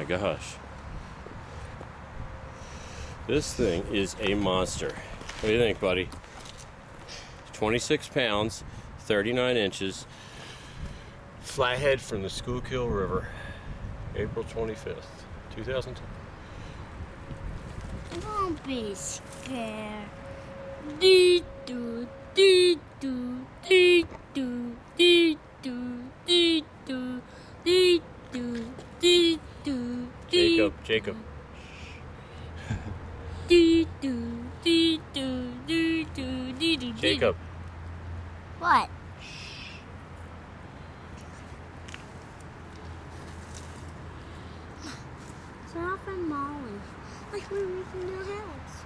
gosh. This thing is a monster. What do you think, buddy? 26 pounds, 39 inches. Flathead from the Schuylkill River. April 25th, 2010. Don't be scared. Dee doo, dee doo, dee doo, dee doo, dee doo, dee doo, dee doo, Jacob. Dee doo, dee doo, dee doo, dee doo. Jacob. What? South and Molly, like we were from their house.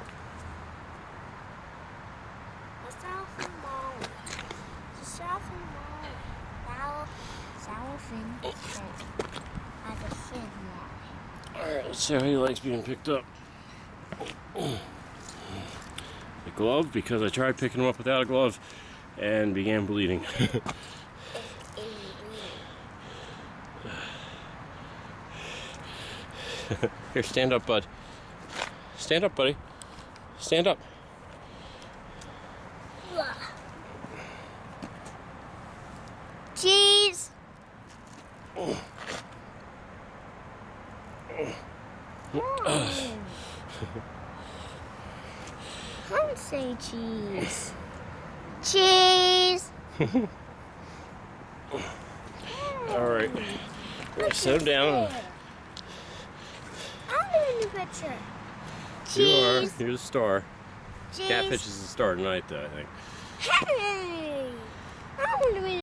South and Molly. South and Molly. Sour fin. As a fin Molly. Alright, let's see how he likes being picked up. The glove, because I tried picking him up without a glove and began bleeding. Here, stand up, bud. Stand up, buddy. Stand up. Cheese. Come say cheese. Cheese. All right. Set him down. I'm doing the picture. You are. Cheese. You're the star. Cheese. Catfish is the star tonight, though, I think. Hey. I'm doing